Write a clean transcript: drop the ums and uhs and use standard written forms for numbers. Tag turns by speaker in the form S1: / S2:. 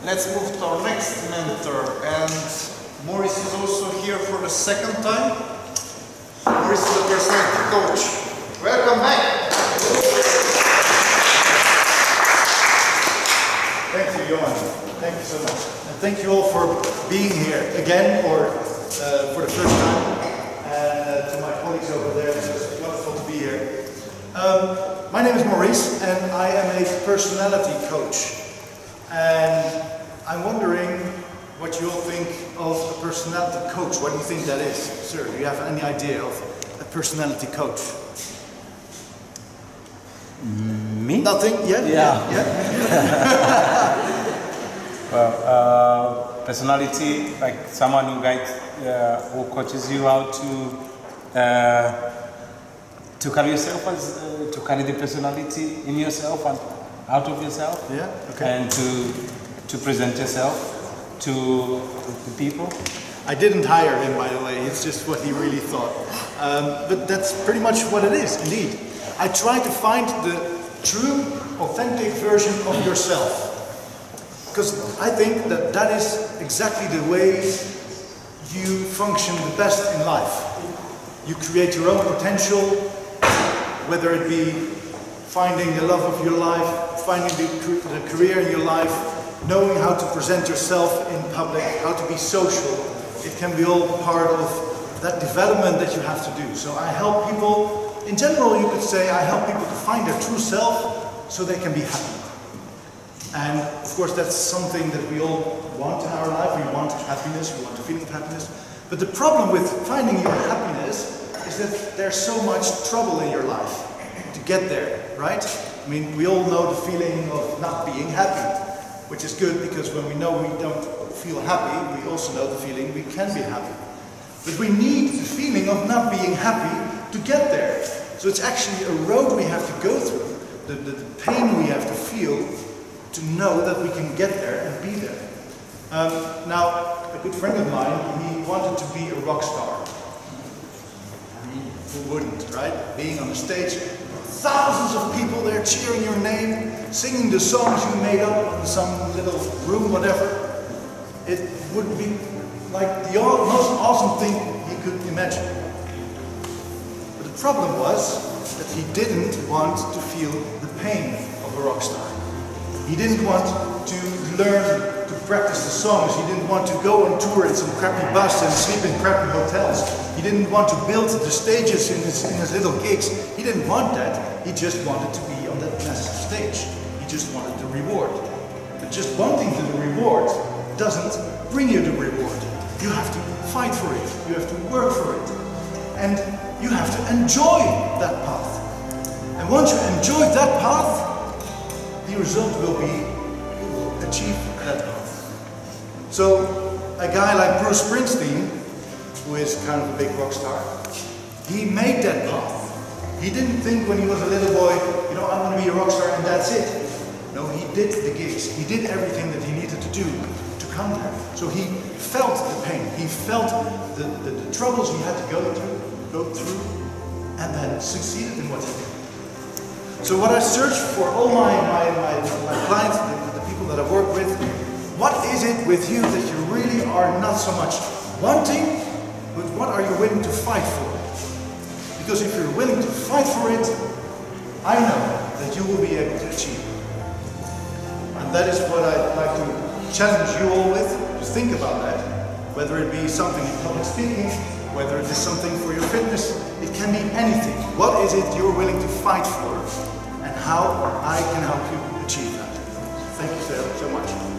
S1: let's move to our next mentor, and Maurice is also here for the second time. Maurice is a personality coach. Welcome back!
S2: Thank you, Johan. Thank you so much. And thank you all for being here again, or for the first time. And to my colleagues over there, it's just wonderful to be here. My name is Maurice, and I am a personality coach. And I'm wondering what you all think of a personality coach. What do you think that is? Sir, do you have any idea of a personality coach?
S3: Me?
S2: Nothing yet?
S3: Yeah.
S2: Yeah?
S3: Well, personality, like someone who guides, who coaches you how to carry yourself, to carry the personality in yourself and out of yourself.
S2: Yeah. Okay.
S3: And to present yourself to the people.
S2: I didn't hire him, by the way. It's just what he really thought. But that's pretty much what it is, indeed. I try to find the true, authentic version of yourself. Because I think that that is exactly the way you function the best in life. You create your own potential, whether it be finding the love of your life, finding the career in your life, knowing how to present yourself in public, how to be social. It can be all part of that development that you have to do. So I help people, in general you could say, I help people to find their true self so they can be happy. And of course that's something that we all want in our life. We want happiness, we want a feeling of happiness. But the problem with finding your happiness is that there's so much trouble in your life to get there, right? I mean, we all know the feeling of not being happy, which is good because when we know we don't feel happy, we also know the feeling we can be happy. But we need the feeling of not being happy to get there. So it's actually a road we have to go through, the pain we have to feel to know that we can get there and be there. Now, a good friend of mine, he wanted to be a rock star. I mean, who wouldn't, right? Being on the stage, thousands of people there cheering your name, singing the songs you made up in some little room, whatever. It would be like the most awesome thing he could imagine. But the problem was that he didn't want to feel the pain of a rock star. He didn't want to learn to practice the songs. He didn't want to go on tour in some crappy bus and sleep in crappy hotels. He didn't want to build the stages in his little gigs. He didn't want that. He just wanted to be on that massive stage. He just wanted the reward. But just wanting the reward doesn't bring you the reward. You have to fight for it. You have to work for it. And you have to enjoy that path. And once you enjoy that path, the result will be you will achieve that path. So a guy like Bruce Springsteen, who is kind of a big rock star, he made that path. He didn't think when he was a little boy, you know, I'm going to be a rock star and that's it. No, he did the gigs. He did everything that he needed to do to come there. So he felt the pain. He felt the troubles he had to go through, and then succeeded in what he did. So what I search for all my clients, the people that I work with, what is it with you that you really are not so much wanting, but what are you willing to fight for? Because if you're willing to fight for it, I know that you will be able to achieve it. And that is what I'd like to challenge you all with, to think about that. Whether it be something in public speaking, whether it is something for your fitness, it can be anything. What is it you're willing to fight for? And how I can help you achieve that. Thank you so much.